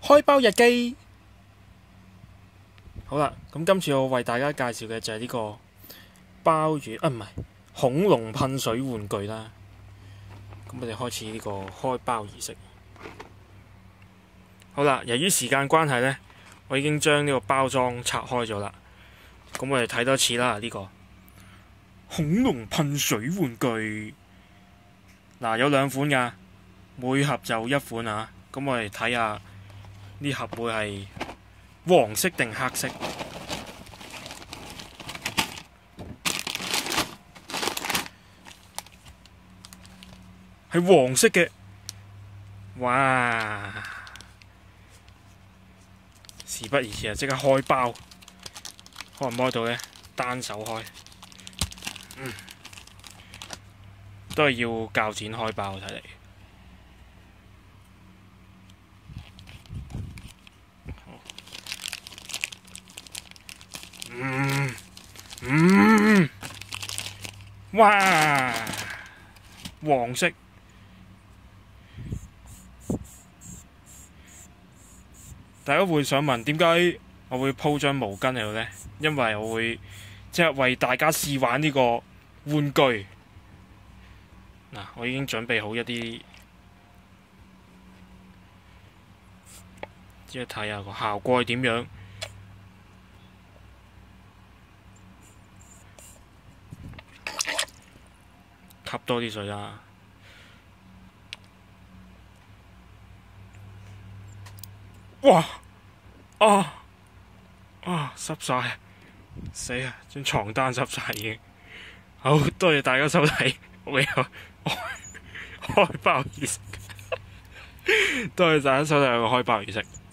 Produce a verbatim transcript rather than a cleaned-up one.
開包日記。好啦，咁今次我為大家介紹嘅就係呢個鮑魚啊，唔係恐龍噴水玩具啦。咁我哋開始呢個開包儀式。好啦，由於時間關係呢，我已經將呢個包裝拆開咗啦。咁我哋睇多次啦，呢、這個恐龍噴水玩具。嗱、啊，有兩款㗎，每盒就一款啊。咁我哋睇下呢盒會係黃色定黑色？係黃色嘅。哇！事不宜遲啊，即刻開包。開唔開到呢？單手開。嗯，都係要鉸剪開包睇嚟。嗯嗯，哇！黃色。大家會想問點解我會鋪張毛巾喺度呢？因為我會即係為大家試玩呢個玩具。嗱，我已經準備好一啲，即係睇下個效果係點樣。吸多啲水啦！哇！啊啊濕晒，死啊！張床單濕晒已經。好，多謝大家收睇，我有開開包儀式。多謝大家收睇我個開包儀式。